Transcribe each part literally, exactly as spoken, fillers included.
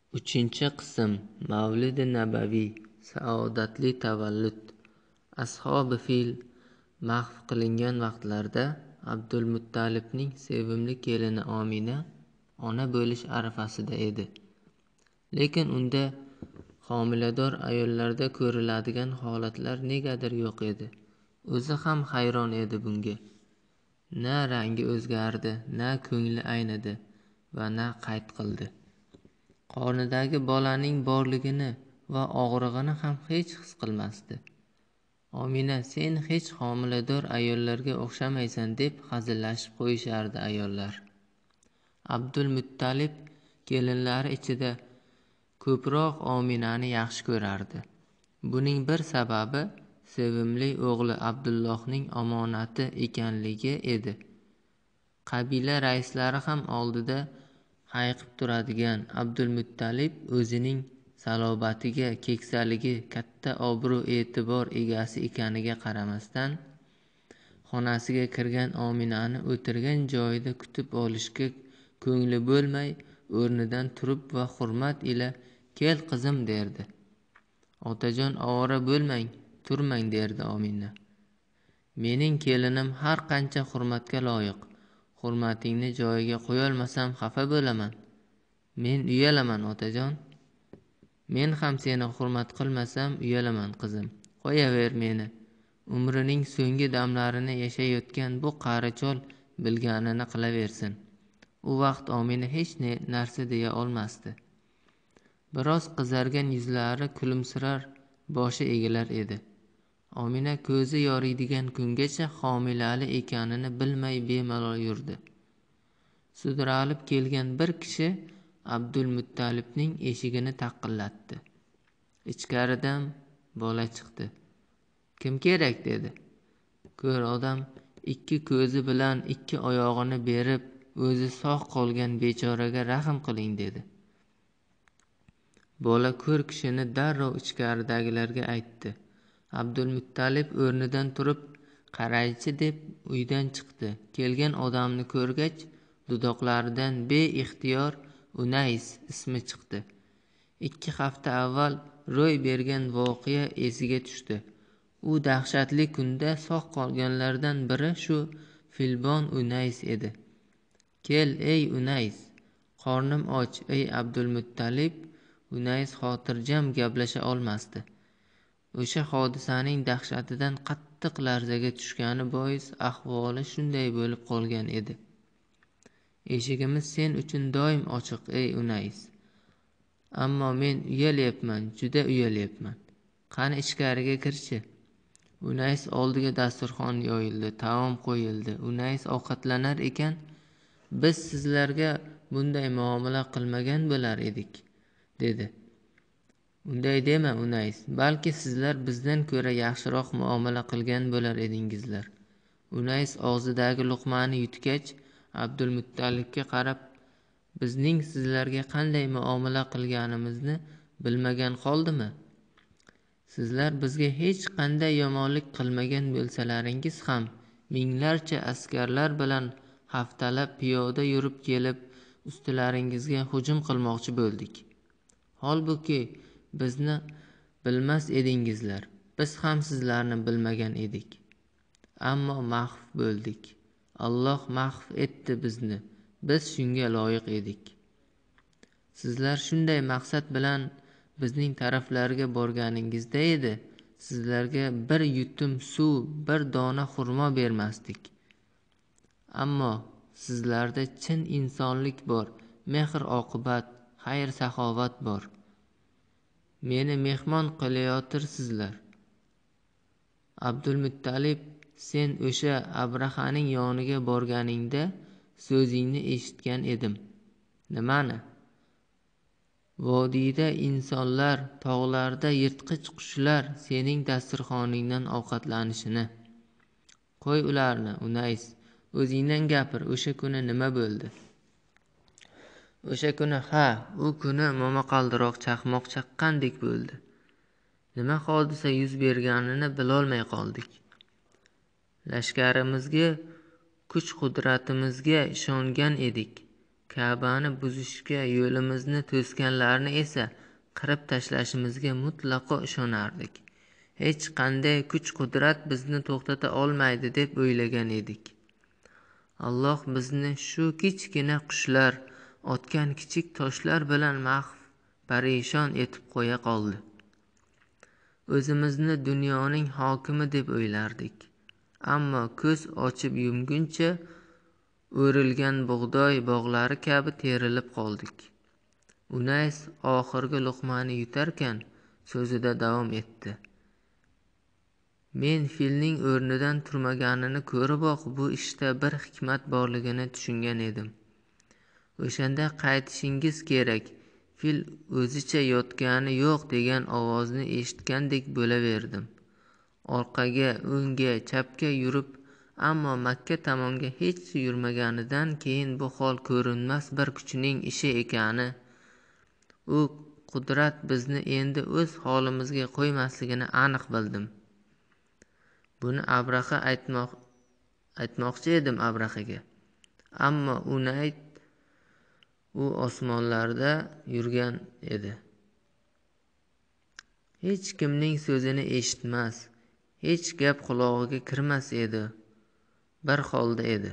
Uchinchi qism Mavlidi Nabaviy Saodatli tavallud. Ashobi fil mahv qilingan vaqtlarda Abdulmuttalibning sevimli kelini Omina ona bo'lish arafasida edi. Lekin unda homilador ayollarda ko'riladigan holatlar negadir yo'q edi. O'zi ham hayron edi bunga. Na rangi o'zgardi, na ko'ngli aynidi va na qayt qildi. Qornidagi bolaning borligini va og'rig'ini ham hech his qilmasdi. Omina, sen hech homilador ayollarga o'xshamaysan deb hazillashib qo'yishardi ayollar. Abdulmuttalib kelinlari ichida ko'proq Ominani yaxshi ko'rardi. Buning bir sababi sevimli o'g'li Abdullohning omonati ekanligi edi. Qabila raislari ham oldida hayiqib turadigan Abdulmuttalib o'zining salobatiga, keksaligi, katta obro' e'tibor egasi ekaniga qaramasdan, xonasiga kirgan Ominani o'tirgan joyida kutib olishga ko'ngli bo'lmay, o'rnidan turib va hurmat ila "Kel qizim" derdi. "Otajon, ovora bo'lmang, turmang" derdi Omina. "Mening kelinim har qancha hurmatga loyiq. Hurmatingni joyiga qo'yolmasam xafa bo'laman. Men uyalaman, otajon. Men ham seni hurmat qilmasam uyalaman, qizim. Qo'yaver meni. Umrining so'nggi damlarini yashayotgan bu qari chol bilganini qilaversin." U vaqt Omina hech narsa deya olmasdi. Biroz qizargan yuzlari kulimsirar, boshi egilar edi. Omina ko'zi yoriydigan kungacha homilali ekanini bilmay bemalol yurdi. Sudralib kelgan bir kishi Abdulmuttalibning eshigini taqillatdi. Ichkaridan bola chiqdi. "Kim kerak?" dedi. "Ko'r odam ikki ko'zi bilan ikki oyog'ini berib, o'zi sog' qolgan bechoraga rahm qiling" dedi. Bola ko'r kishini darrov ichkaridagilarga aytdi. Abdulmuttalib o'rnidan turib, "Qaraychi" deb uydan chiqdi. Kelgan odamni ko'rgach, dudoqlaridan beixtiyor Unays ismi chiqdi. Ikki hafta avval ro'y bergan voqea esiga tushdi. U dahshatli kunda sog' qolganlardan biri shu filbon Unays edi. "Kel, ey Unays, qornim och, ey Abdulmuttalib." Unays xotirjam gaplasha olmasdi. O'sha hodisaning dahshatidan qattiq larzaga tushgani bois ahvoli shunday bo'lib qolgan edi. "Eshigimiz sen uchun doim ochiq, ey Unays. Ammo men uyalyapman, juda uyalyapman. Qani ichkariga kirchi." Unays oldiga dasturxon yoyildi, taom qo'yildi. Unays ovqatlanar ekan, "Biz sizlarga bunday muomala qilmagan bo'lar edik", dedi. "Unday dema, Unays. Balki sizlar bizdan ko'ra yaxshiroq muomala qilgan bo'lar edingizlar." Unays og'zidagi luqmani yutgach, Abdulmuttalibga qarab, "Bizning sizlarga qanday muomala qilganimizni bilmagan qoldimi? Sizlar bizga hech qanday yomonlik qilmagan bo'lsalaringiz ham minglarcha askarlar bilan haftalab piyoda yurib kelib, ustilaringizga hujum qilmoqchi bo'ldik. Holbuki bizni bilmas edingizlar, biz ham sizlarni bilmagan edik. Ammo mahv bo'ldik. Alloh mahv etdi bizni. Biz shunga loyiq edik. Sizlar shunday maqsad bilan bizning taraflarga borganingizda edi, sizlarga bir yutum suv, bir dona xurmo bermasdik. Ammo sizlarda chin insonlik bor, mehr-oqibat, xayr-saxovat bor. Meni mehmon qilayotirsizlar. Abdulmuttalib, sen o'sha Abrahaning yoniga borganingda so'zingni eshitgan edim." "Nimani?" "Vodiyda insonlar, tog'larda yirtqich qushlar sening dasturxoningdan ovqatlanishini." "Qo'y ularni, Unays. O'zingdan gapir, o'sha kuni nima bo'ldi?" "O'sha kuni ha, u kuni momaqaldiroq chaqmoq chaqqandek bo'ldi. Nima hodisa yuz berganini bilolmay qoldik. Lashkarimizga, kuch-qudratimizga ishongan edik. Ka'bani buzishga yo'limizni to'sganlarni esa qirib tashlashimizga mutlaqo ishonardik. Hech qanday kuch-qudrat bizni to'xtata olmaydi deb o'ylagan edik. Alloh bizni shu kichkina qushlar otgan kichik toshlar bilan mahv parishon etib qo'ya qoldi. O'zimizni dunyoning hokimi deb o'ylardik. Ammo ko'z ochib yumguncha o'rilgan bug'doy bog'lari kabi terilib qoldik. Unays oxirgi luqmani yutarkan so'zida davom etdi. Men filning o'rnidan turmaganini ko'riboq bu ishda bir hikmat borligini tushungan edim. O'shanda qaytishingiz kerak. Fil o'zicha yotgani yo'q degan ovozni eshitgandek bo'laverdim. Orqaga, o'ngga, chapga yurib, ammo Makka tomonga hech yurmaganidan keyin bu hol ko'rinmas bir kuchning ishi ekani, u qudrat bizni endi o'z holimizga qo'ymasligini aniq bildim. Buni Abraha aytmoq aytmoqchi edim Abrahaga. Ammo Unay u osmonlarda yurgan edi. Hech kimning so'zini eshitmas, hech gap qulog'iga kirmas edi. Bir holda edi.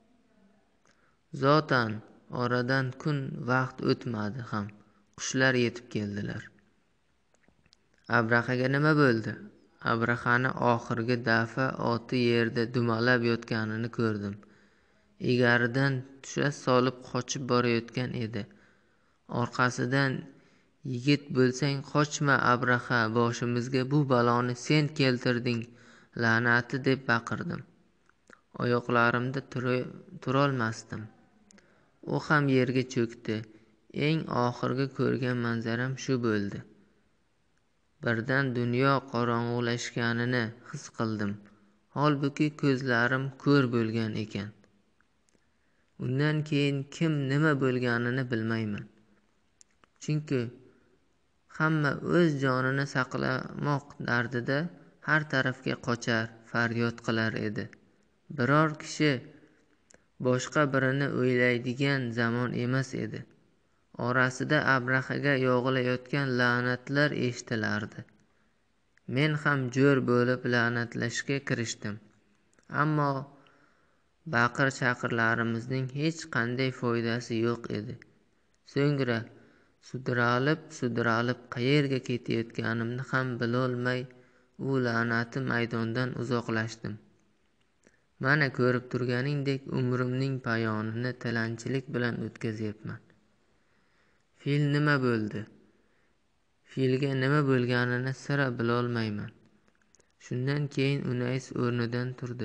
Zotan oradan kun vaqt o'tmadi ham. Qushlar yetib keldilar. Abrahaga nima bo'ldi? Abrahani oxirgi dafa oti yerda dumalab yotganini ko'rdim. Egaridan tusha solib qochib borayotgan edi. Orqasidan yigit bo'lsang qochma Abraha, boshimizga bu baloni sen keltirding, la'nati deb baqirdim. Oyoqlarimda turolmasdim. U ham yerga cho'kdi. Eng oxirgi ko'rgan manzaram shu bo'ldi. Birdan dunyo qorong'ulashganini his qildim. Holbuki ko'zlarim ko'r bo'lgan ekan. Undan keyin kim nima bo'lganini bilmayman. Chunki hamma o'z jonini saqlamoq dardida har tarafga qochar, faryod qilar edi. Biror kishi boshqa birini o'ylaydigan zamon emas edi. Orasida Abrahaga yog'ilayotgan la'natlar eshitilardi. Men ham jo'r bo'lib la'natlashga kirishdim. Ammo baqir-chaqirlarimizning hech qanday foydasi yo'q edi. So'ngra sudralib-sudralib qayerga ketayotganimni ham bilolmay u la'nati maydondan uzoqlashdim. Mana ko'rib turganingdek umrimning poyonini tilanchilik bilan o'tkazyapman. Fil nima bo'ldi? Filga nima bo'lganini sira bilolmayman. Shundan keyin Unays o'rnidan turdi.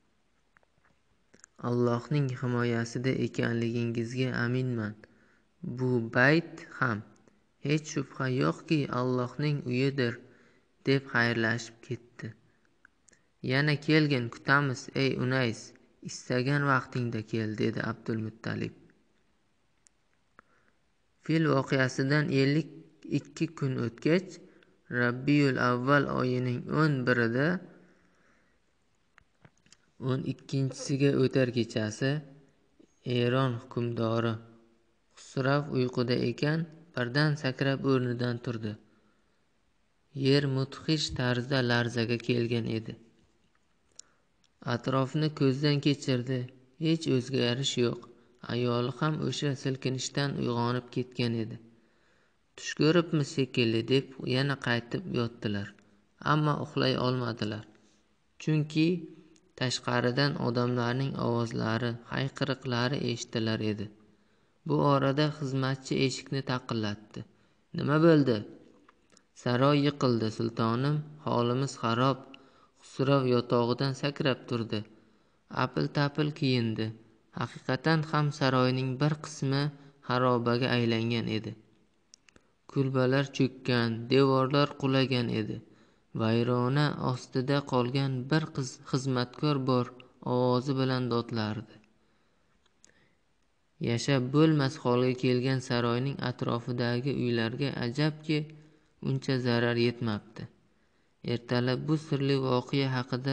Allohning himoyasida ekanligingizga aminman. Bu bayt ham hech shubha yo'qki Allohning uyidir, deb xayrlashib ketdi. Yana kelgin, kutamiz ey Unays, istagan vaqtingda kel, dedi Abdulmuttalib. Fil voqeasidan ellik ikki kun o'tgach, Rabbiyul avval oyining o'n birida o'n ikkinchisiga o'tar kechasi Eron hukmdori Xusrav uyquda ekan, birdan sakrab o'rnidan turdi. Yer mudhish tarzda larzaga kelgan edi. Atrofni ko'zdan kechirdi. Hech o'zgarish yo'q. Ayoli ham o'sha silkinishdan uyg'onib ketgan edi. Tush ko'ribmiz shekilli deb yana qaytib yotdilar. Ammo uxlay olmadilar. Chunki tashqaridan odamlarning ovozlari, hayqiriqlari eshitilar edi. Bu orada xizmatchi eshikni taqillatdi. Nima bo'ldi? Saroy yiqildi, sultonim, holimiz xarob. Xusrav yotog'idan sakrab turdi. Apil-tapil kiyindi. Haqiqatan ham saroyning bir qismi xarobaga aylangan edi. Kulbalar cho'kkan, devorlar qulagan edi. Vayrona ostida qolgan bir qiz xizmatkor bor ovozi bilan dodlardi. Yashab bo'lmas holga kelgan saroyning atrofidagi uylarga ajabki uncha zarar yetmabdi. Ertalab bu sirli voqea haqida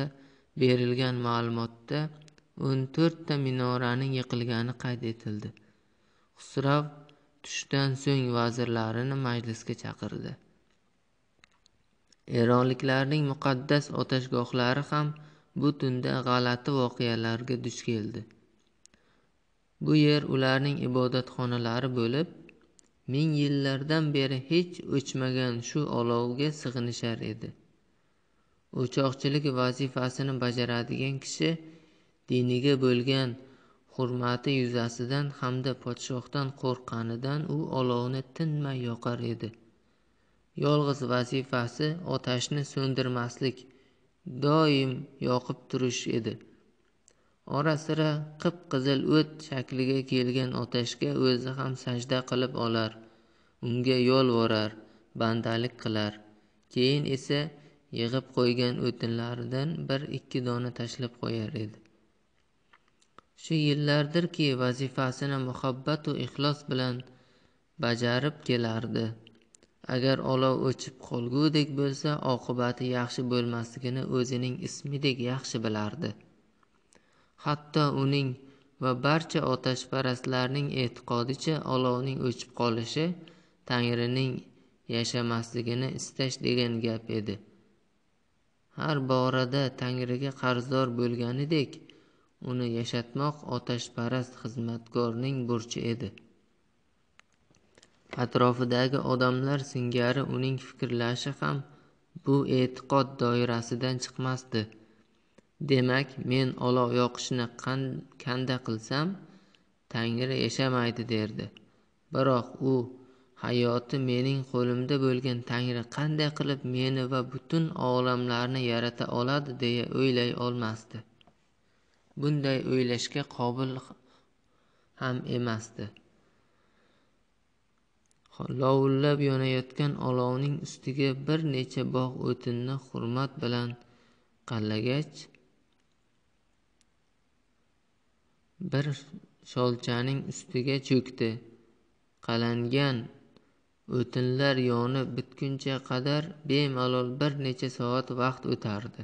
berilgan ma'lumotda o'n to'rtta minoraning yiqilgani qayd etildi. Xusrav tushdan so'ng vazirlarini majlisga chaqirdi. Eronliklarning muqaddas otashgohlari ham bu tunda g'alati voqealarga duch keldi. Bu yer ularning ibodatxonalari bo'lib, ming yillardan beri hech o'chmagan shu olovga sig'inishar edi. O'choqchilik vazifasini bajaradigan kishi diniga bo'lgan hurmati yuzasidan hamda podshohdan qo'rqqanidan u olovni tinmay yoqar edi. Yolg'iz vazifasi otashni so'ndirmaslik, doim yoqib turish edi. Ora-sira qip-qizil o't shakliga kelgan otashga o'zi ham sajda qilib olar, unga yolvorar, bandalik qilar. Keyin esa yig'ib qo'ygan o'tinlaridan bir ikki dona tashlab qo'yar edi. Shu yillardirki vazifasini muhabbat va ixlos bilan bajarib kelardi. Agar olov o'chib qolgudek bo'lsa, oqibati yaxshi bo'lmasligini o'zining ismidek yaxshi bilardi. Hatto uning va barcha otashparastlarning e'tiqodicha olovning o'chib qolishi Tangrining yashamasligini istash degan gap edi. Har borada Tangriga qarzdor bo'lganidek, uni yashatmoq otashparast xizmatkorning burchi edi. Atrofidagi odamlar singari uning fikrlashi ham bu e'tiqod doirasidan chiqmasdi. Demak, men olov yoqishni qanday qilsam, Tangri yashamaydi derdi. Biroq u hayoti mening qo'limda bo'lgan Tangri qanday qilib meni va butun olamlarni yarata oladi deya o'ylay olmasdi. Bunday o'ylashga qobil ham emasdi. Lovullab yonayotgan olovning ustiga bir necha bog' o'tinni hurmat bilan qallagach, bir sholchaning ustiga cho'kdi. Qalangan o'tinlar yonib bitguncha qadar bemalol bir necha soat vaqt o'tardi.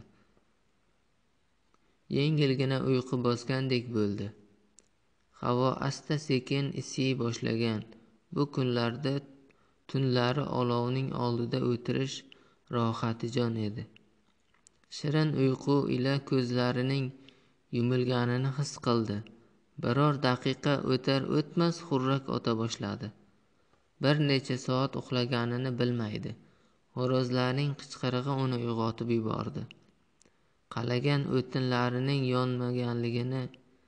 Yengilgina uyqu bosgandek bo'ldi. Havo asta-sekin isiy boshlagan. Bu kunlarda tunlari olovning oldida o'tirish rohatijon edi. Shirin uyqu ila ko'zlarining yumilganini his qildi. Biror daqiqa o'tar o'tmas xurrak ota boshladi. Bir necha soat uxlaganini bilmaydi. Xo'rozlarning qichqirig'i uni uyg'otib yubordi. Qalagan o'tinlarining yonmaganligini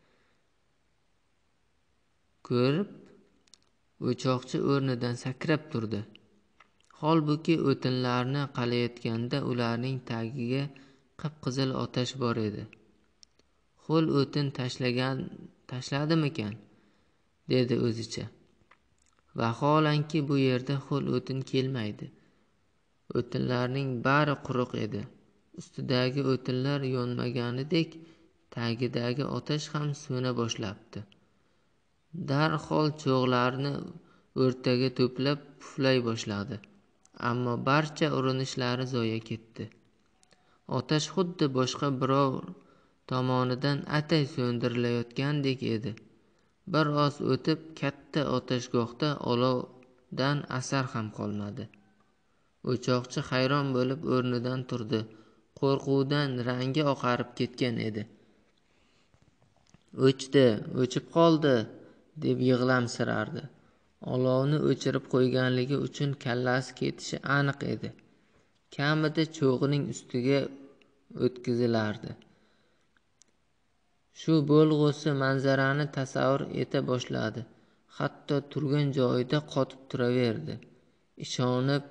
ko'rib, o'choqchi o'rnidan sakrab turdi. Holbuki o'tinlarni qalayotganda ularning tagiga qip-qizil otash bor edi. Ho'l o'tin tashlagan tashladimikan? Dedi o'zicha. Vaholanki bu yerda ho'l o'tin kelmaydi. O'tinlarning bari quruq edi. Ustidagi o'tinlar yonmaganidek, tagidagi otash ham so'na boshlabdi. Darhol cho'g'larni o'rtaga to'plab puflay boshladi. Ammo barcha urinishlari zoya ketdi. Otash xuddi boshqa birov tomonidan atay so'ndirilayotgandek edi. Bir oz o'tib katta otashgohda olovdan asar ham qolmadi. O'choqchi hayron bo'lib o'rnidan turdi. Qo'rquvdan rangi oqarib ketgan edi. "O'chdi, o'chib qoldi", deb yig'lamsirardi. Olovni o'chirib qo'yganligi uchun kallasi ketishi aniq edi. Kamida cho'g'ining ustiga o'tkazilardi. Shu bo'lg'usi manzarani tasavvur eta boshladi. Hatto turgan joyida qotib turaverdi. Ishonib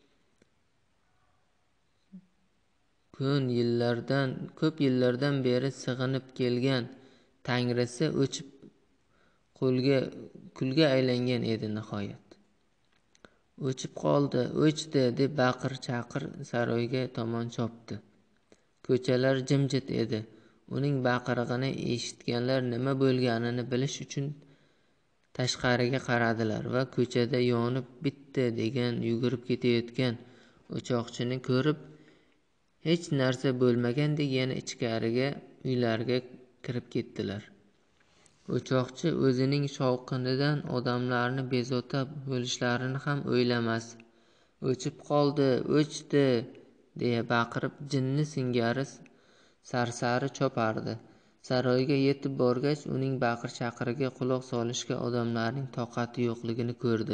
ko'p yillardan ko'p yillardan beri sig'inib kelgan Tangrisi o'chib qo'lga kulga aylangan edi nihoyat. "O'chib qoldi, o'chdi", deb baqir-chaqir saroyga tomon chopdi. Ko'chalar jimjit edi. Uning baqirig'ini eshitganlar nima bo'lganini bilish uchun tashqariga qaradilar va ko'chada yonib bitdi degan yugurib ketayotgan o'choqchini ko'rib, hech narsa bo'lmagandek yana ichkariga, uylariga kirib ketdilar. O'choqchi o'zining shovqinidan odamlarni bezovta bo'lishlarini ham o'ylamas. O'chib qoldi, o'chdi, deya baqirib jinni singari sarsari chopardi. Saroyga yetib borgach, uning baqir-chaqiriga quloq solishga odamlarning toqati yo'qligini ko'rdi.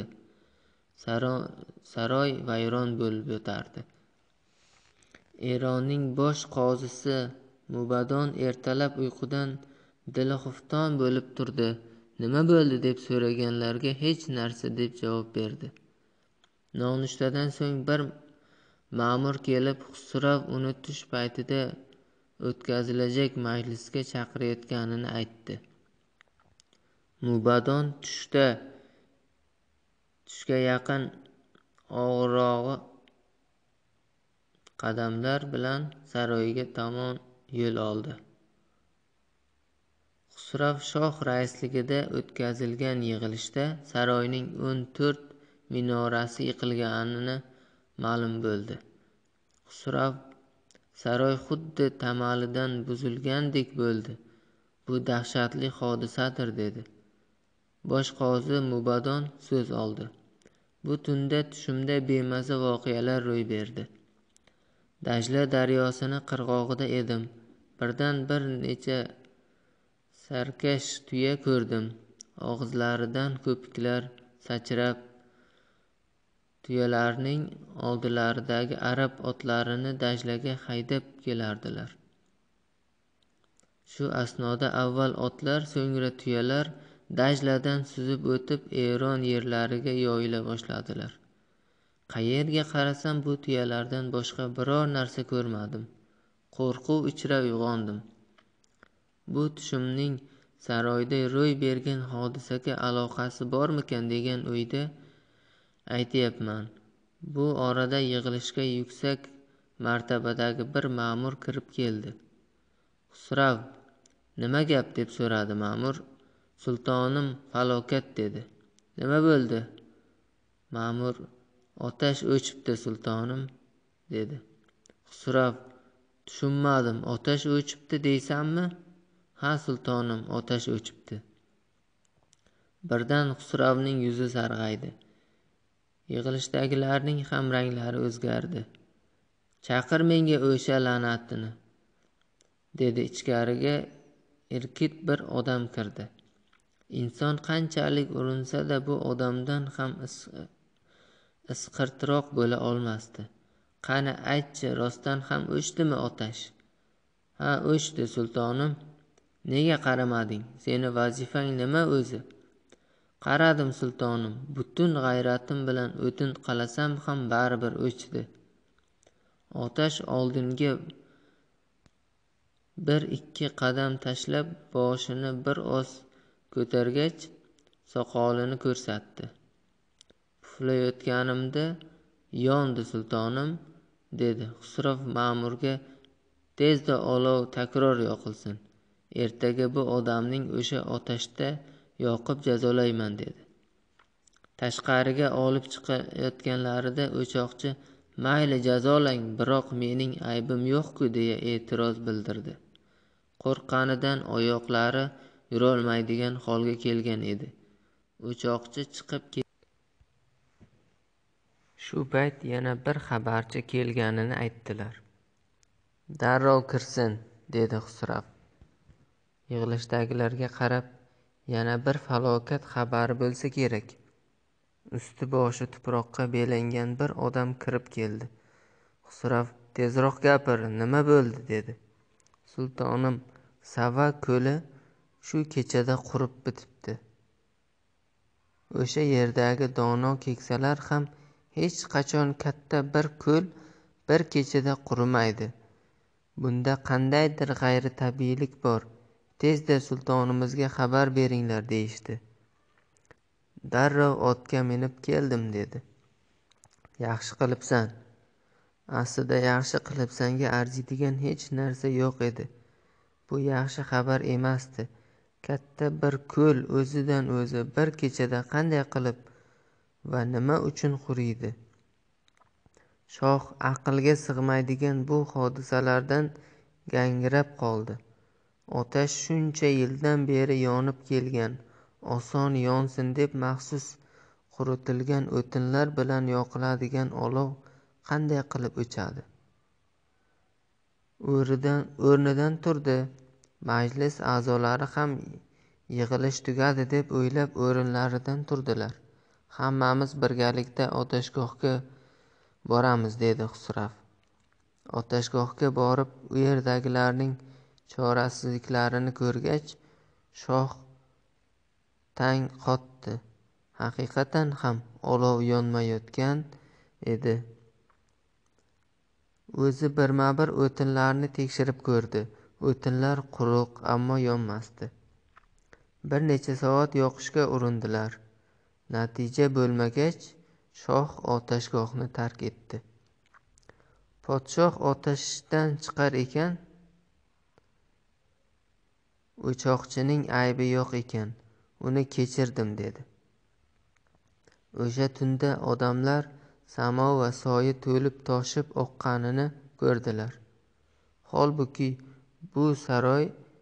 Saroy vayron bo'lib yotardi. Eronning bosh qozisi Mubadon ertalab uyqudan dili xufton bo'lib turdi. Nima bo'ldi deb so'raganlarga hech narsa deb javob berdi. Nonushtadan so'ng bir ma'mur kelib, Xusrav uni tush paytida o'tkazilajak majlisga chaqirayotganini aytdi. Mubadon tushda tushga yaqin og'irog'i qadamlar bilan saroyga tomon yo'l oldi. Xusrav shoh raisligida o'tkazilgan yig'ilishda saroyning o'n to'rt minorasi yiqilganini ma'lum bo'ldi. Xusrav saroy xuddi tamalidan buzilgandek bo'ldi. Bu dahshatli hodisadir, dedi. Bosh qozi Mubadon so'z oldi. Bu tunda tushimda bemaza voqealar ro'y berdi. Dajla daryosini qirg'og'ida edim. Birdan bir necha sarkash tuya ko'rdim. Og'izlaridan ko'piklar sachrab, tuyalarning oldilaridagi arab otlarini Dajlaga haydab kelardilar. Shu asnoda avval otlar, so'ngra tuyalar Dajladan suzib o'tib Eron yerlariga yoyila boshladilar. Qayerga qarasam bu tuyalardan boshqa biror narsa ko'rmadim. Qo'rquv ichra uyg'ondim. Bu tushimning saroyda ro'y bergan hodisaga aloqasi bormikan degan o'yda aytyapman. Bu orada yig'ilishga yuksak martabadagi bir ma'mur kirib keldi. Xusrav, nima gap deb so'radi ma'mur. Sultonim falokat, dedi. Nima bo'ldi? Ma'mur, otash o'chibdi sultonim, dedi. Xusrav, tushunmadim, otash o'chibdi deysanmi? Ha sultonim, otash o'chibdi. Birdan Xusravning yuzi sarg'aydi. Yig'ilishdagilarning ham ranglari o'zgardi. Chaqir menga o'sha la'natini, dedi. Ichkariga irkit bir odam kirdi. Inson qanchalik urinsa-da bu odamdan ham isqirtiroq bo'la olmasdi. Qani aytchi, rostdan ham o'chdimi otash? Ha, o'chdi sultonim. Nega qaramading? Seni vazifang nima o'zi? Qaradim sultonim. Butun g'ayratim bilan o'tin qalasam ham baribir o'chdi. Otash oldinga bir ikki qadam tashlab boshini bir oz ko'targach soqolini ko'rsatdi. Puflayotganimda yondi sultonim, dedi. Xusrav ma'murga tezda olov takror yoqilsin. Ertaga bu odamning o'sha otashda yoqib jazolayman, dedi. Tashqariga olib chiqayotganlarida o'choqchi mayli jazolang, biroq mening aybim yo'q-ku, deya e'tiroz bildirdi. Qo'rqqanidan oyoqlari yurolmaydigan holga kelgan edi. O'choqchi chiqib ketdi. Shu payt yana bir xabarchi kelganini aytdilar. Darrov kirsin, dedi Xusrav. Yig'ilishdagilarga qarab, yana bir falokat xabari bo'lsa kerak. Usti boshi tuproqqa belangan bir odam kirib keldi. Xusrav, tezroq gapir, nima bo'ldi, dedi. Sultonim, Sava ko'li shu kechada qurib bitibdi. O'sha yerdagi dono keksalar ham hech qachon katta bir ko'l bir kechada qurimaydi. Bunda qandaydir g'ayritabiiylik bor. Tezda sultonimizga xabar beringlar, deyishdi. Darrov otga minib keldim, dedi. Yaxshi qilibsan. Aslida yaxshi qilibsanga arziydigan hech narsa yo'q edi. Bu yaxshi xabar emasdi. Katta bir ko'l o'zidan o'zi bir kechada qanday qilib va nima uchun quriydi? Shoh aqlga sig'maydigan bu hodisalardan gangrab qoldi. Otash shuncha yildan beri yonib kelgan, oson yonsin deb maxsus quritilgan o'tinlar bilan yoqiladigan olov qanday qilib o'chadi? O'rnidan turdi. Majlis a'zolari ham yig'ilish tugadi deb o'ylab o'rinlaridan turdilar. Hammamiz birgalikda otashgohga boramiz, dedi Xusrav. Otashgohga borib, u yerdagilarning chorasizliklarini ko'rgach, shoh tang qotdi. Haqiqatan ham olov yonmayotgan edi. O'zi birma-bir o'tinlarni tekshirib ko'rdi. O'tinlar quruq, ammo yonmasdi. Bir necha soat yoqishga urindilar. Natija bo'lmagach, shoh otashgohni tark etdi. Podshoh otashdan chiqar ekan, o'choqchining aybi yo'q ekan, uni kechirdim, dedi. O'sha tunda odamlar samo va soyi to'lib toshib oqqanini ko'rdilar. Holbuki bu saroy,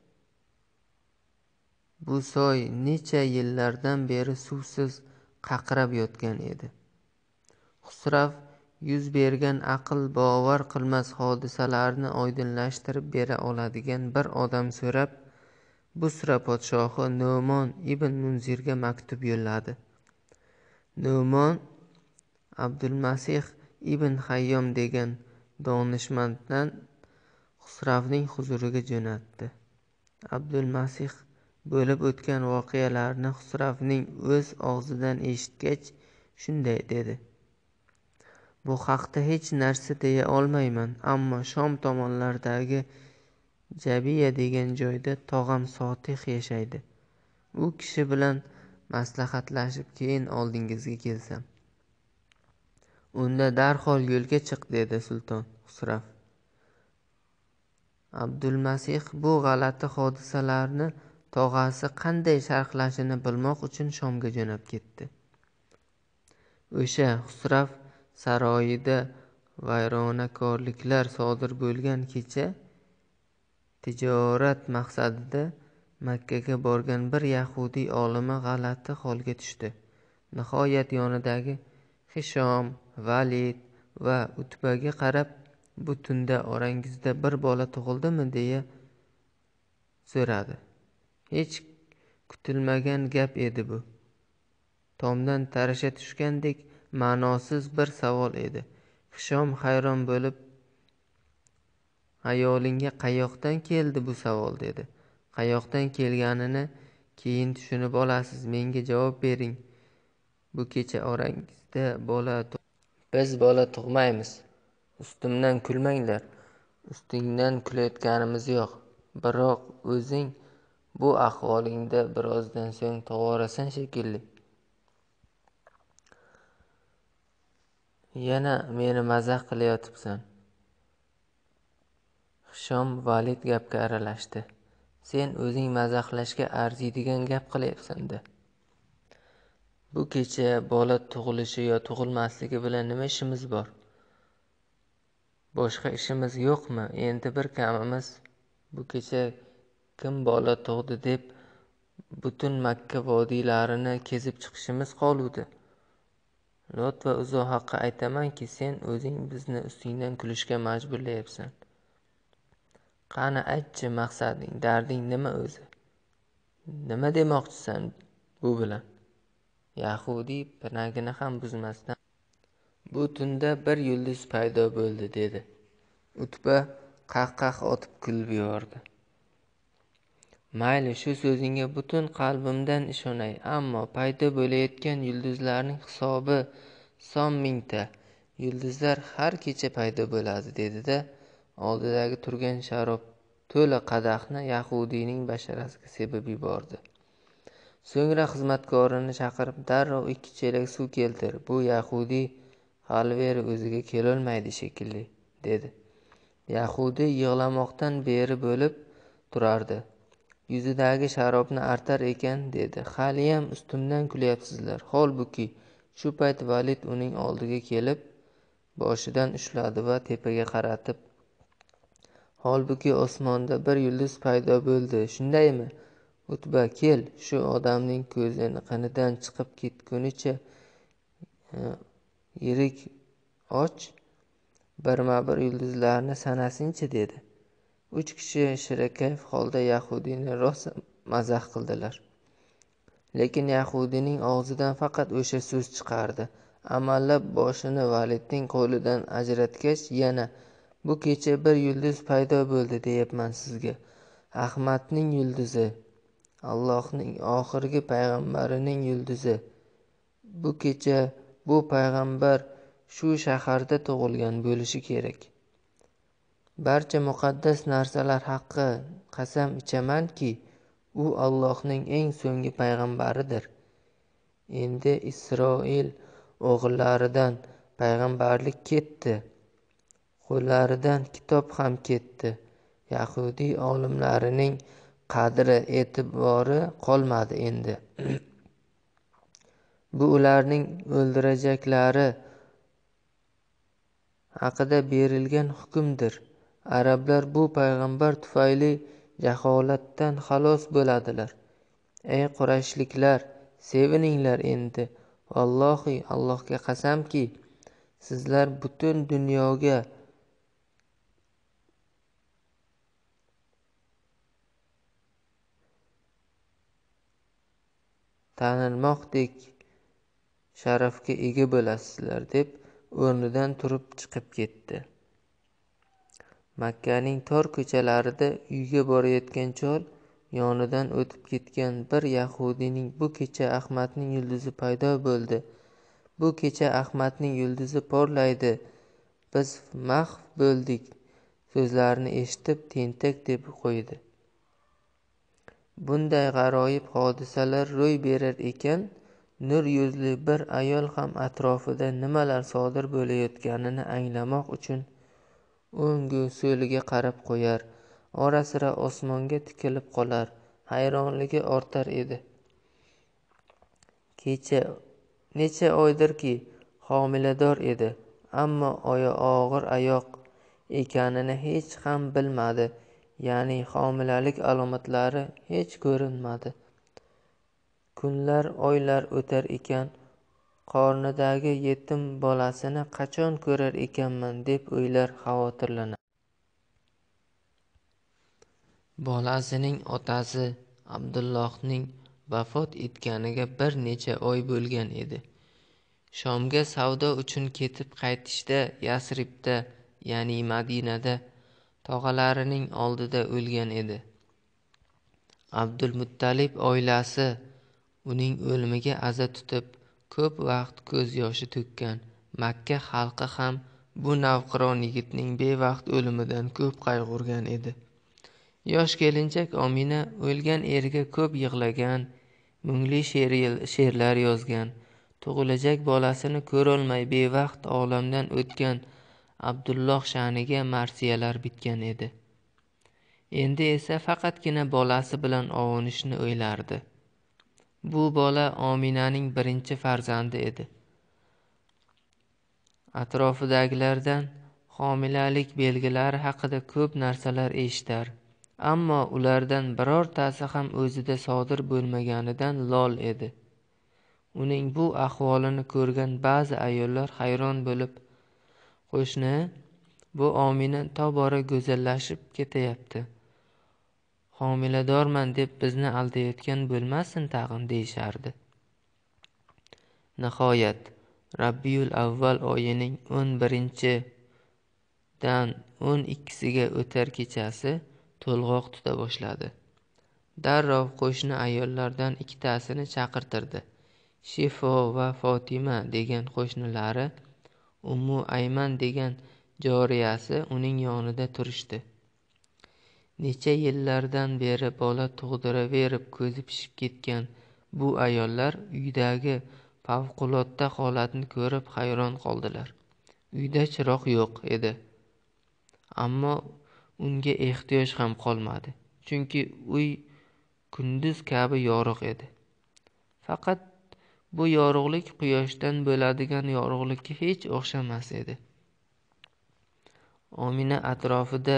bu soy necha yillardan beri suvsiz qaqrab yotgan edi. Xusrav yuz bergan aql bovar qilmas hodisalarni oydinlashtirib bera oladigan bir odam so'rab, Busra podshohi Nu'mon ibn Munzirga maktub yo'lladi. Nu'mon Abdulmasih ibn Hayyom degan donishmanddan Xusravning huzuriga jo'natdi. Abdulmasih bo'lib o'tgan voqealarni Xusravning o'z og'zidan eshitgach, shunday dedi: Bu haqda hech narsa deya olmayman, ammo Shom tomonlaridagi Jabiya degan joyda tog'am Sotih yashaydi. U kishi bilan maslahatlashib keyin oldingizga kelsam. Unda darhol yo'lga chiq, dedi sulton Xusrav. Abdulmasih bu g'alati hodisalarni tog'asi qanday sharhlashini bilmoq uchun Shomga jo'nab ketdi. O'sha Xusrav saroyida vayronakorliklar sodir bo'lgan kecha tijorat maqsadida Makkaga borgan bir yahudiy olimi g'alati holga tushdi. Nihoyat yonidagi Hishom, Valid va Utbaga qarab, bu tunda orangizda bir bola tug'ildimi, deya so'radi. Hech kutilmagan gap edi bu. Tomdan tarasha tushgandek ma'nosiz bir savol edi. Hishom hayron bo'lib, ayolingga qayoqdan keldi bu savol, dedi. Qayoqdan kelganini keyin tushunib olasiz, menga javob bering. Bu kecha orangizda bola Biz bola tug'maymiz. Ustimdan kulmanglar. Ustingdan kulayotganimiz yo'q. Biroq o'zing bu ahvolingda birozdan so'ng tug'orasan shekilli. Yana meni mazax qilayotibsan. Hishom Valid gapga aralashdi. Sen o'zing mazaxlashga arziydigan gap qilyapsan-da. Bu kecha bola tug'ilishi yo tug'ilmasligi bilan nima ishimiz bor? Boshqa ishimiz yo'qmi? Endi bir kamimiz bu kecha kim bola tug'di deb butun Makka vodiylarini kezib chiqishimiz qoluvdi. Lot va Uzo haqqa aytamanki, sen o'zing bizni ustingdan kulishga majburlayapsan. Qani aytchi, maqsading, darding nima o'zi? Nima demoqchisan bu bilan? Yahudiy pinagini ham buzmasdan bu tunda bir yulduz paydo bo'ldi, dedi. Utba qah-qah otib kulib yubordi. Mayli, shu so'zingga butun qalbimdan ishonay, ammo paydo bo'layotgan yulduzlarning hisobi son mingta. Yulduzlar har kecha paydo bo'ladi, dedi-da, oldidagi turgan sharob to'la qadahni yahudiyning basharasiga sepib yubordi. So'ngra xizmatkorini chaqirib, darrov ikki chelak suv keltir. Bu yahudiy hali-beri o'ziga kelolmaydi shekilli, dedi. Yahudiy yig'lamoqdan beri bo'lib turardi. Yuzidagi sharobni artar ekan, dedi. Haliyam ustimdan kulyapsizlar. Holbuki shu payt Valid uning oldiga kelib, boshidan ushladi va tepaga qaratib, Holbuki osmonda bir yulduz paydo bo'ldi, shundaymi? Utba, kel, shu odamning ko'zini qinidan chiqib ketgunicha yirik och, birma-bir yulduzlarni sanasinchi, dedi. Uch kishi shirakayf holda Yahudiyni rosa mazax qildilar. Lekin Yahudiyning og'zidan faqat o'sha so'z chiqardi. Amallab boshini Validning qo'lidan ajratgach, yana bu kecha bir yulduz paydo bo'ldi deyapman sizga. Ahmadning yulduzi, Allohning oxirgi payg'ambarining yulduzi. Bu kecha bu payg'ambar shu shaharda tug'ilgan bo'lishi kerak. Barcha muqaddas narsalar haqqi qasam ichamanki, u Allohning eng so'nggi payg'ambaridir. Endi Isroil o'g'illaridan payg'ambarlik ketdi, qo'llaridan kitob ham ketdi. Yahudiy olimlarining qadri, e'tibori qolmadi endi. Bu ularning o'ldirajaklari haqida berilgan hukmdir. Arablar bu payg'ambar tufayli jaholatdan xalos bo'ladilar. Ey Qurayshliklar, sevininglar endi. Vallohi, Allohga qasamki, sizlar butun dunyoga tanilmoqdek sharafga ega bo'lasizlar, deb o'rnidan turib chiqib ketdi. Makkaning tor ko'chalarida uyga borayotgan chol yonidan o'tib ketgan bir yahudiyning bu kecha Ahmadning yulduzi paydo bo'ldi. Bu kecha Ahmadning yulduzi porlaydi. Biz mahv bo'ldik so'zlarini eshitib tentak deb qo'ydi. Bunday g'aroyib hodisalar ro'y berar ekan, nur yuzli bir ayol ham atrofida nimalar sodir bo'layotganini anglamoq uchun o'ngu so'liga qarab qo'yar, ora-sira osmonga tikilib qolar, hayronligi ortar edi. Kecha necha oydirki homilador edi, ammo oyi og'ir oyoq ekanini hech ham bilmadi, ya'ni homilalik alomatlari hech ko'rinmadi. Kunlar, oylar o'tar ekan, qornidagi yetim bolasini qachon ko'rar ekanman deb o'ylar, xavotirlanar. Bolasining otasi Abdullohning vafot etganiga bir necha oy bo'lgan edi. Shomga savdo uchun ketib qaytishda Yasribda, ya'ni Madinada tog'alarining oldida o'lgan edi. Abdulmuttalib oilasi uning o'limiga aza tutib, ko'p vaqt ko'z yoshi to'kkan. Makka xalqi ham bu navqiron yigitning bevaqt o'limidan ko'p qayg'urgan edi. Yosh kelinchak Omina o'lgan eriga ko'p yig'lagan, mungli she'rlar yozgan, tug'ilajak bolasini ko'rolmay bevaqt olamdan o'tgan Abdulloh sha'niga marsiyalar bitgan edi. Endi esa faqatgina bolasi bilan ovunishni o'ylardi. Bu bola Ominaning birinchi farzandi edi. Atrofidagilardan homilalik belgilari haqida ko'p narsalar eshitar, ammo ulardan birortasi ham o'zida sodir bo'lmaganidan lol edi. Uning bu ahvolini ko'rgan ba'zi ayollar hayron bo'lib, qo'shni, bu Omina tobora go'zallashib ketayapti. Homiladorman deb bizni aldayotgan bo'lmasin tag'in, deyishardi. Nihoyat Rabbiyul avval oyining o'n birinchi dan o'n ikkisiga o'tar kechasi to'lg'oq tuta boshladi. Darrov qo'shni ayollardan ikkitasini chaqirtirdi. Shifo va Fotima degan qo'shnilari, Ummu Ayman degan joriyasi uning yonida turishdi. Necha yillardan beri bola tug'diraverib ko'zi pishib ketgan bu ayollar uydagi favqulodda holatni ko'rib hayron qoldilar. Uyda chiroq yo'q edi. Ammo unga ehtiyoj ham qolmadi, chunki uy kunduz kabi yorug' edi. Faqat bu yorug'lik quyoshdan bo'ladigan yorug'likka hech o'xshamas edi. Omina atrofida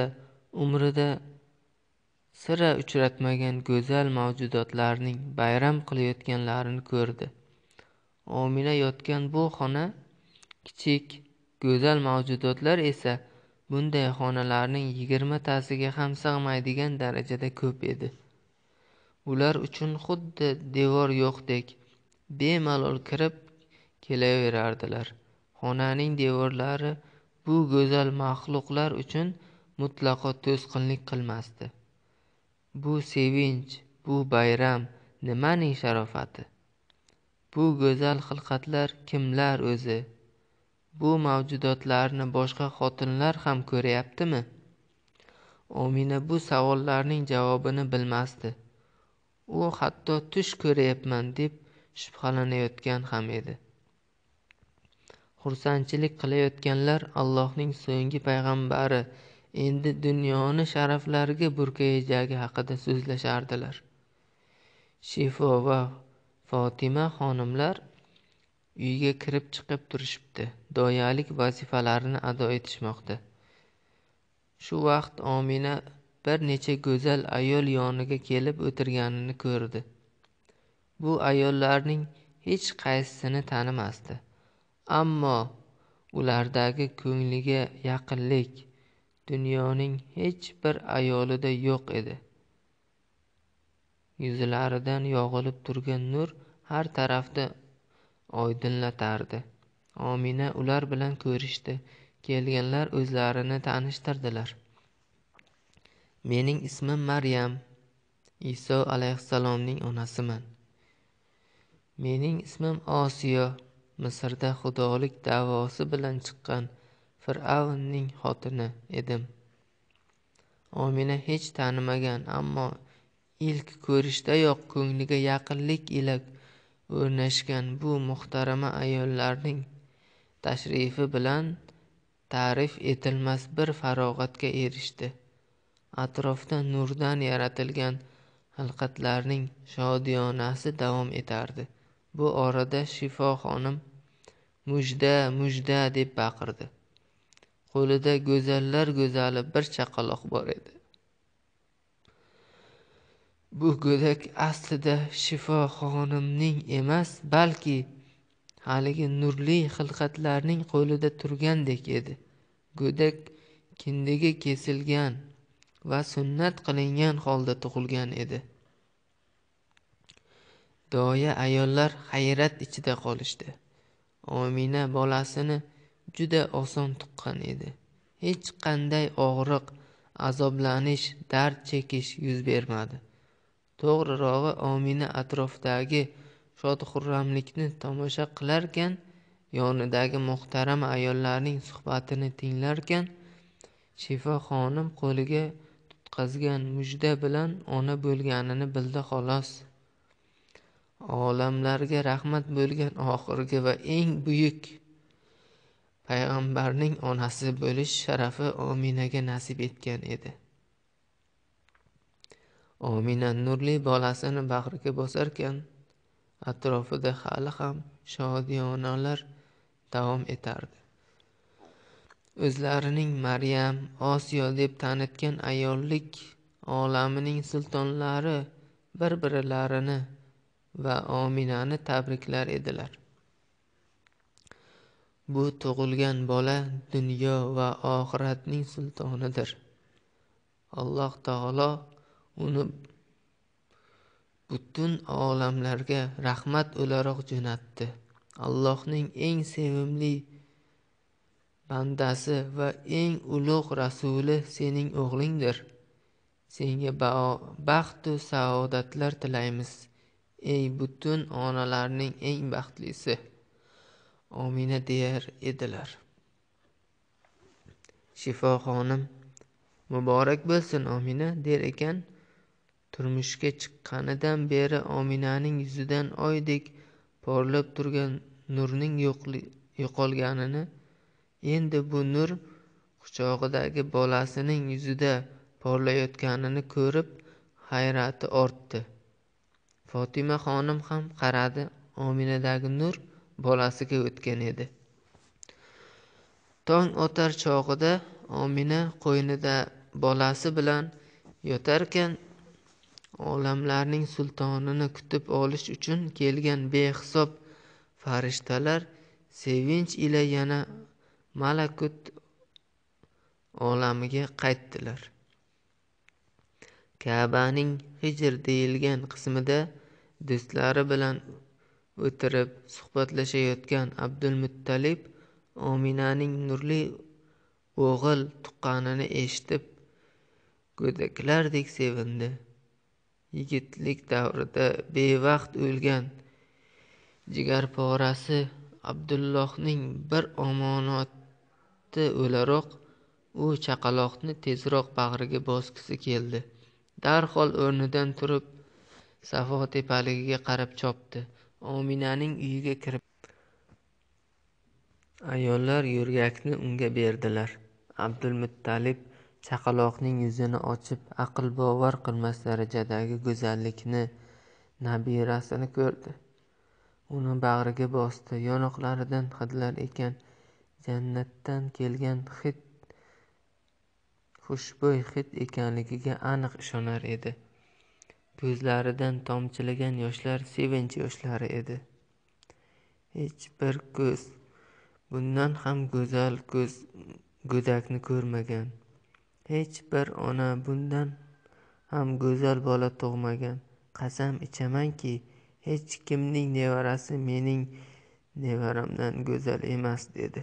umrida sira uchratmagan go'zal mavjudotlarning bayram qilayotganlarini ko'rdi. Omina yotgan bu xona kichik, go'zal mavjudotlar esa bunday xonalarning yigirmatasiga ham sig'maydigan darajada ko'p edi. Ular uchun xuddi devor yo'qdek bemalol kirib kelaverardilar. Xonaning devorlari bu go'zal maxluqlar uchun mutlaqo to'sqinlik qilmasdi. Bu sevinch, bu bayram nimaning sharofati? Bu go'zal xilqatlar kimlar o'zi? Bu mavjudotlarni boshqa xotinlar ham ko'ryaptimi? Omina bu savollarning javobini bilmasdi. U hatto tush ko'ryapman deb shubhalanayotgan ham edi. Xursandchilik qilayotganlar Allohning so'nggi payg'ambari endi dunyoni sharaflarga burkayajagi haqida so'zlashardilar. Shifo va Fotima xonimlar uyga kirib chiqib turishibdi. Doyalik vazifalarini ado etishmoqda. Shu vaqt Omina bir necha go'zal ayol yoniga kelib o'tirganini ko'rdi. Bu ayollarning hech qaysisini tanimasdi. Ammo ulardagi ko'ngliga yaqinlik dunyoning hech bir ayolida yo'q edi. Yuzlaridan yog'ilib turgan nur har tarafda oydinlatardi. Omina ular bilan ko'rishdi. Kelganlar o'zlarini tanishtirdilar. Mening ismim Maryam, Iso alayhissalomning onasiman. Mening ismim Osiyo, Misrda xudolik da'vosi bilan chiqqan Fir'avnning xotini edim. Omina hech tanimagan, ammo ilk ko'rishdayoq ko'ngliga yaqinlik ila o'rnashgan bu muhtarama ayollarning tashrifi bilan ta'rif etilmas bir farog'atga erishdi. Atrofda nurdan yaratilgan xilqatlarning shodiyonasi davom etardi. Bu orada Shifo xonim mujda, mujda deb baqirdi. Qo'lida go'zallar go'zali bir chaqaloq bor edi. Bu go'dak aslida Shifo xonimning emas, balki haligi nurli xilqatlarning qo'lida turgandek edi. Go'dak kindigi kesilgan va sunnat qilingan holda tug'ilgan edi. Doya ayollar hayrat ichida qolishdi. Omina bolasini juda oson tuqqan edi. Hech qanday og'riq, azoblanish, dard chekish yuz bermadi. To'g'rirog'i Omina atrofdagi shod-xurramlikni tomosha qilarkan, yonidagi muhtaram ayollarning suhbatini tinglarkan, Shifo xonim qo'liga tutqazgan mujda bilan ona bo'lganini bildi xolos. Olamlarga rahmat bo'lgan oxirgi va eng buyuk payg'ambarning onasi bo'lish sharafi Ominaga nasib etgan edi. Omina nurli bolasini bag'riga bosarkan, atrofida hali ham shodiyonalar davom etardi. O'zlarining Maryam, Osiyo deb tanitgan ayollik olamining sultonlari bir-birlarini va Ominani tabriklar edilar. Bu tug'ilgan bola dunyo va oxiratning sultonidir. Alloh taolo uni butun olamlarga rahmat o'laroq jo'natdi. Allohning eng sevimli bandasi va eng ulug' rasuli sening o'g'lingdir. Senga baxt va saodatlar tilaymiz. Ey butun onalarning eng baxtlisi. Omina der edilar. Shifo xonim muborak bo'lsin Omina der ekan. Turmushga chiqqanidan beri Ominaning yuzidan oydek porlab turgan nurning yo'qolganini, endi bu nur quchog'idagi bolasining yuzida porlayotganini ko'rib hayrati ortdi. Fotima xonim ham qaradi, Ominadagi nur bolasiga o'tgan edi. Tong otar chog'ida Omina qo'ynida bolasi bilan yotarkan, olamlarning sultonini kutib olish uchun kelgan behisob farishtalar sevinch ila yana malakut olamiga qaytdilar. Ka'baning Hijr deyilgan qismida do'stlari bilan o'tirib suhbatlashayotgan Abdulmuttalib Ominaning nurli o'g'il tuqqanini eshitib go'daklardek sevindi. Yigitlik davrida bevaqt o'lgan jigarporasi Abdullohning bir omonati o'laroq u chaqaloqni tezroq bag'riga bosgisi keldi. Darhol o'rnidan turib Safo tepaligiga qarab chopdi. Ominaning uyiga kirib ayollar yo'rgakni unga berdilar. Abdulmuttalib chaqaloqning yuzini ochib, aql bovar qilmas darajadagi go'zallikni, nabirasini ko'rdi. Uni bag'riga bosdi. Yonoqlaridan hidlar ekan, jannatdan kelgan hid, xushbo'y hid ekanligiga aniq ishonar edi. Ko'zlaridan tomchilagan yoshlar sevinch yoshlari edi. Hech bir ko'z bundan ham go'zal ko'z go'dakni ko'rmagan. Hech bir ona bundan ham go'zal bola tug'magan. Qasam ichamanki, hech kimning nevarasi mening nevaramdan go'zal emas, dedi.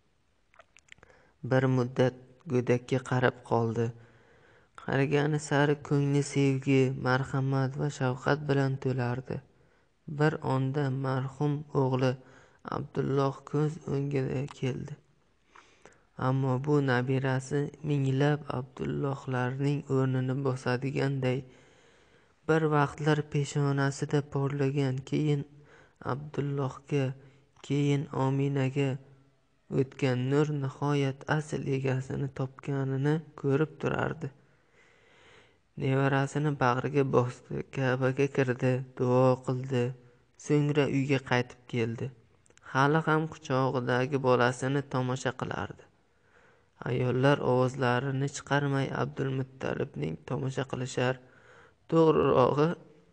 Bir muddat go'dakka qarab qoldi. Qaragani sari ko'ngli sevgi, marhamat va shafqat bilan to'lardi. Bir onda marhum o'g'li Abdulloh ko'z o'ngida keldi. Ammo bu nabirasi minglab Abdullohlarning o'rnini bosadiganday bir vaqtlar peshonasida porlagan, keyin Abdullohga, keyin Ominaga o'tgan nur nihoyat asl egasini topganini ko'rib turardi. Nevarasini bag'riga bosdi, Ka'baga kirdi, duo qildi, so'ngra uyga qaytib keldi. Hali ham quchog'idagi bolasini tomosha qilardi. Ayollar ovozlarini chiqarmay Abdulmuttalibning tomosha qilishar, to'g'rirog'i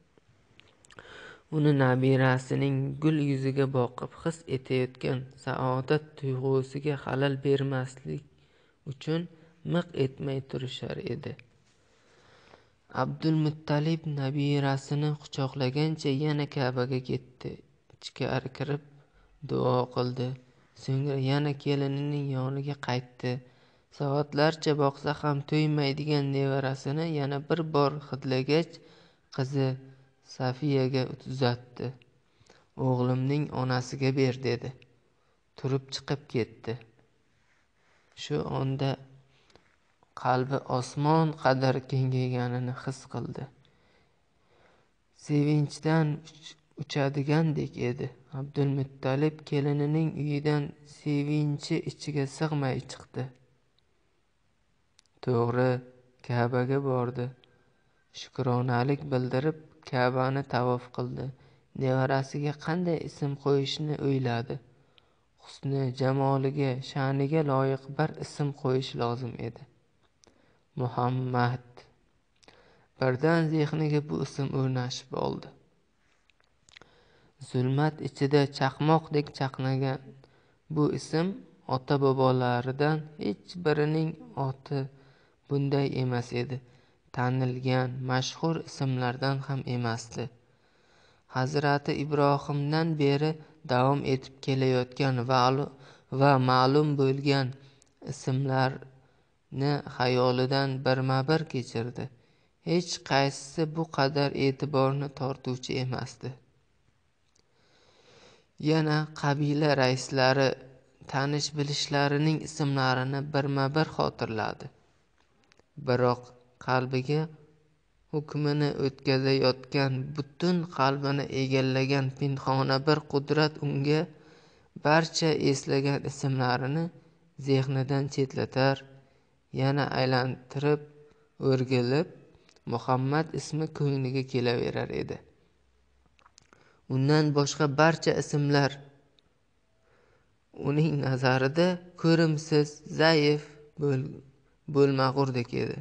uni nabirasining gul yuziga boqib his etayotgan saodat tuyg'usiga xalal bermaslik uchun miq etmay turishar edi. Abdulmuttalib nabirasini quchoqlagancha yana Ka'baga ketdi. Ichkari kirib duo qildi. So'ngra yana kelinining yoniga qaytdi. Soatlarcha boqsa ham to'ymaydigan nevarasini yana bir bor hidlagach, qizi Safiyaga uzatdi. O'g'limning onasiga ber, dedi. Turib chiqib ketdi. Shu onda qalbi osmon qadar kengayganini his qildi. Sevinchdan uchadigandek edi. Abdulmuttalib kelinining uyidan sevinchi ichiga sig'may chiqdi. To'g'ri, Ka'baga bordi. Shukronalik bildirib Ka'bani tavof qildi. Nevarasiga qanday ism qo'yishni o'yladi. Husni, jamoliga, sha'niga loyiq bir ism qo'yish lozim edi. Muhammad. Birdan zehniga bu ism o'rnashib oldi. Zulmat ichida chaqmoqdek chaqnagan bu ism ota-bobolaridan hech birining oti bunday emas edi. Tanilgan, mashhur ismlardan ham emasdi. Hazrati Ibrohimdan beri davom etib kelayotgan va ma'lum bo'lgan ismlarni xayolidan birma-bir kechirdi. Hech qaysisi bu qadar e'tiborni tortuvchi emasdi. Yana qabila raislari, tanish-bilishlarining ismlarini birma-bir xotirladi. Biroq qalbiga hukmini o'tkazayotgan, butun qalbini egallagan pinhona bir qudrat unga barcha eslagan ismlarini zehnidan chetlatar, yana aylantirib, o'rgilib, Muhammad ismi ko'ngliga kelaverar edi. Undan boshqa barcha ismlar uning nazarida ko'rimsiz, zaif bo'lmag'urdek edi.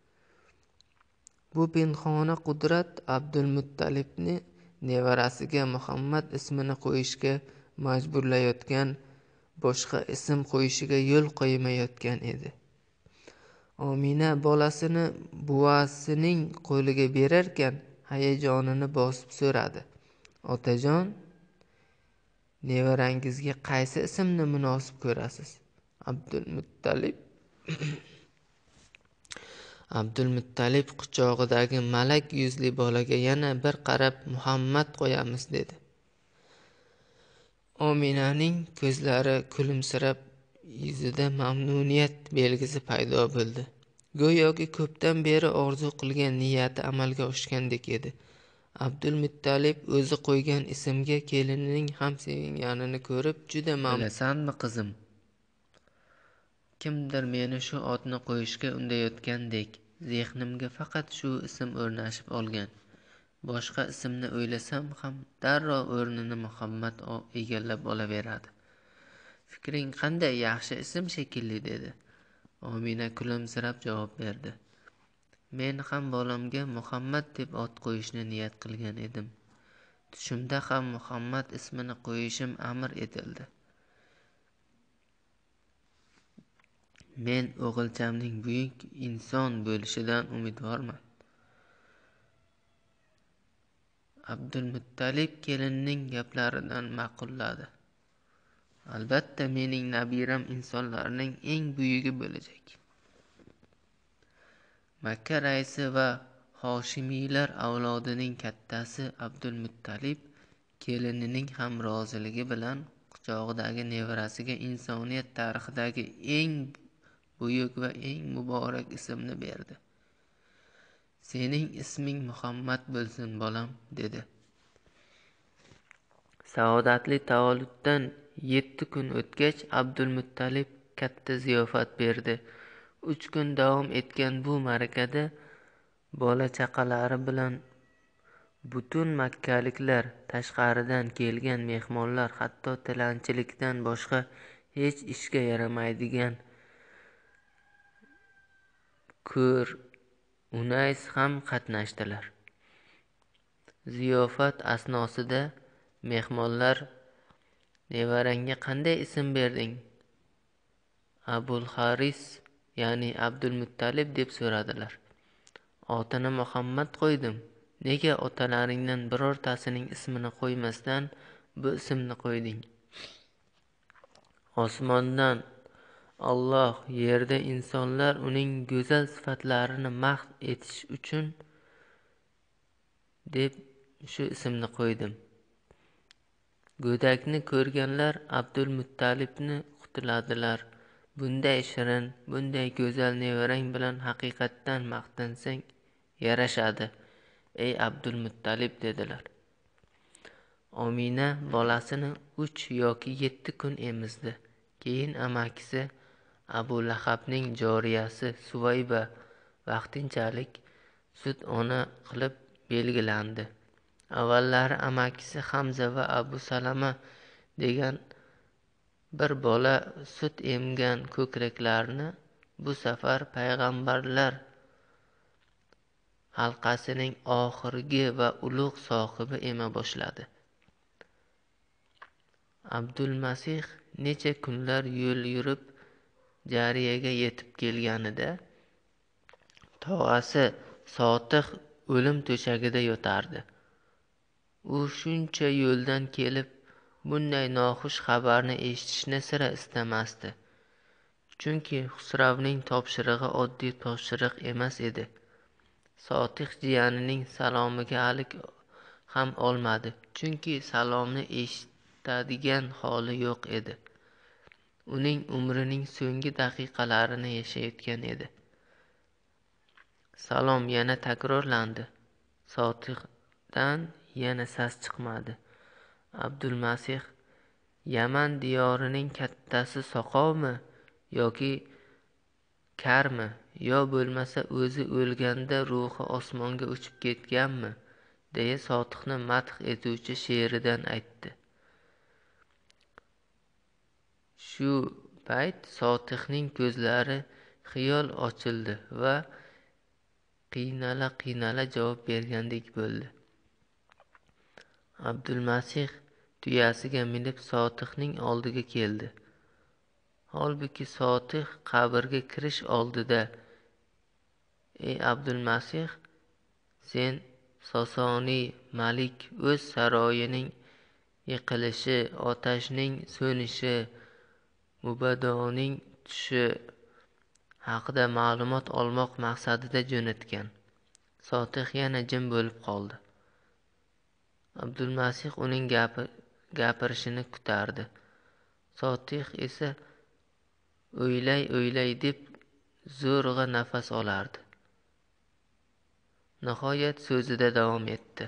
Bu pinhona qudrat Abdulmuttalibni nevarasiga Muhammad ismini qo'yishga majburlayotgan, boshqa ism qo'yishiga yo'l qo'ymayotgan edi. Omina bolasini buvasining qo'liga berarkan, hayajonini bosib so'radi: "Otajon, nevarangizga qaysi ismni munosib ko'rasiz?" Abdulmuttalib Abdulmuttalib quchog'idagi malak yuzli bolaga yana bir qarab, "Muhammad qo'yamiz", dedi. Ominaning ko'zlari kulimsirab, yuzida mamnuniyat belgisi paydo bo'ldi. Go'yoki ko'pdan beri orzu qilgan niyati amalga oshgandek edi. Abdulmuttalib o'zi qo'ygan ismga kelinining ham sevinganini ko'rib juda mamnun. "Bilasanmi, qizim, kimdir meni shu otni qo'yishga undayotgandek, zehnimga faqat shu ism o'rnashib olgan. Boshqa ismni o'ylasam ham darrov o'rnini Muhammad egallab olaveradi. Fikring qanday, yaxshi ism shekilli", dedi. Omina kulimsirab javob berdi: "Men ham bolamga Muhammad deb ot qo'yishni niyat qilgan edim. Tushimda ham Muhammad ismini qo'yishim amr etildi. Men o'g'ilchamning buyuk inson bo'lishidan umidvorman." Abdulmuttalib kelinining gaplaridan ma'qulladi: "Albatta, mening nabiram insonlarning eng buyugi bo'lajak." Makka raisi va Hoshimiylar avlodining kattasi Abdulmuttalib kelinining ham roziligi bilan quchog'idagi nevarasiga insoniyat tarixidagi eng buyuk va eng muborak ismni berdi. "Sening isming Muhammad bo'lsin, bolam", dedi. Saodatli tavalluddan yetti kun o'tgach, Abdulmuttalib katta ziyofat berdi. Uch kun davom etgan bu ma'rakada bola chaqalari bilan butun makkaliklar, tashqaridan kelgan mehmonlar, hatto tilanchilikdan boshqa hech ishga yaramaydigan ko'r Unays ham qatnashdilar. Ziyofat asnosida mehmonlar: "Nevarangga qanday ism berding?" Abul Haris, ya'ni Abdulmuttalib deb so'radilar. "Otini Muhammad qo'ydim. Nega otalaringdan birortasining ismini qo'ymasdan bu ismni qo'yding?" "Osmondan Alloh, yerda insonlar uning go'zal sifatlarini mahv etish uchun deb shu ismni qo'ydim." Go'dakni ko'rganlar Abdulmuttalibni qutladilar. "Bunday shirin, bunday go'zal nevarang bilan haqiqatdan maqtansang yarashadi, ey Abdulmuttalib", dedilar. Omina bolasini uch yoki yetti kun emizdi. Keyin amakisi Abu Lahabning joriyasi Suvayba vaqtinchalik sut ona qilib belgilandi. Avvallari amakisi Hamza va Abu Salama degan bir bola sut emgan ko'kraklarni bu safar payg'ambarlar halqasining oxirgi va ulug' sohibi ema boshladi. Abdulmasih necha kunlar yo'l yurib Jariyaga yetib kelganida tog'asi Sotih o'lim to'shagida yotardi. U shuncha yo'ldan kelib bunday noxush xabarni eshitishni sira istamasdi. Chunki Xusravning topshirig'i oddiy topshiriq emas edi. Sotih jiyanining salomiga alik ham olmadi, chunki salomni eshitadigan holi yo'q edi. Uning umrining so'nggi daqiqalarini yashayotgan edi. Salom yana takrorlandi. Sotihdan yana sas chiqmadi. Abdulmasih: "Yaman diyorining kattasi soqovmi yoki karmi, yo bo'lmasa o'zi o'lganda ruhi osmonga uchib ketganmi?" deya Sotihni madh etuvchi she'ridan aytdi. Shu payt Sotihning ko'zlari xiyol ochildi va qiynala qiynala javob bergandek bo'ldi. Abdulmasih tuyasiga minib Sotixning oldiga keldi. Holbuki Sotix qabrga kirish oldida: "Ey Abdulmasih, sen Sosoniy malik o'z saroyining yiqilishi, otashning so'nishi, Mubadoning tushi haqida ma'lumot olmoq maqsadida jo'natgan." Sotix yana jim bo'lib qoldi. Abdulmasih uning gapi gapirishini kutardi. Sotix esa o'ylay-o'ylay deb zo'rg'a nafas olardi. Nihoyat so'zida davom etdi.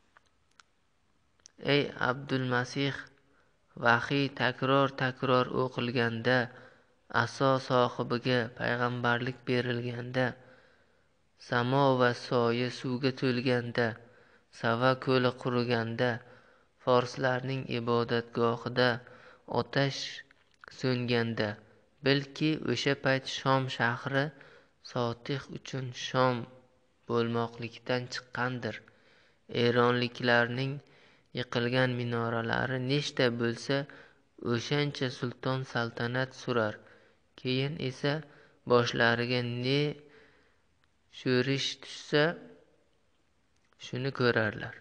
"Ey Abdulmasih, vahiy takror-takror o'qilganda, aso sohibiga payg'ambarlik berilganda, samo va soya suvga to'lganda, Sava ko'li quriganda, forslarning ibodatgohida otash so'nganda, bilki, o'sha payt Shom shahri Sotix uchun Shom bo'lmoqlikdan chiqqandir. Eronliklarning yiqilgan minoralari nechta bo'lsa, o'shancha sulton saltanat surar. Keyin esa boshlariga ne sho'rish tushsa, shuni ko'rarlar",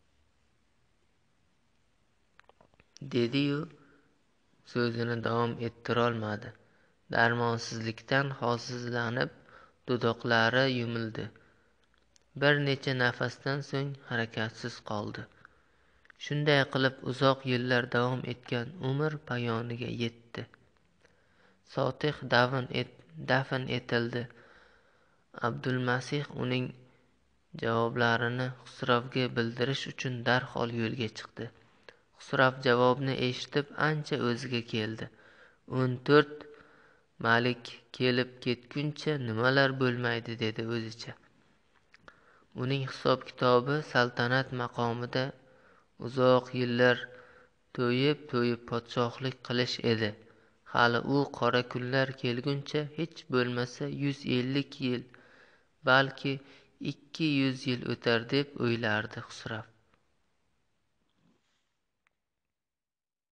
dedi-yu so'zini davom ettirolmadi. Darmonsizlikdan holsizlanib, dudoqlari yumildi. Bir necha nafasdan so'ng harakatsiz qoldi. Shunday qilib uzoq yillar davom etgan umr poyoniga yetdi. Sotix dafn et, dafn etildi. Abdulmasih uning javoblarini Xusravga bildirish uchun darhol yo'lga chiqdi. Xusrav javobni eshitib ancha o'ziga keldi. O'n to'rt malik kelib ketguncha nimalar bo'lmaydi, dedi o'zicha. Uning hisob-kitobi saltanat maqomida uzoq yillar to'yib-to'yib podshohlik qilish edi. Hali u qora kunlar kelguncha hech bo'lmasa yuz ellik yil, balki ikki yuz yil o'tar deb o'ylardi Xusrav.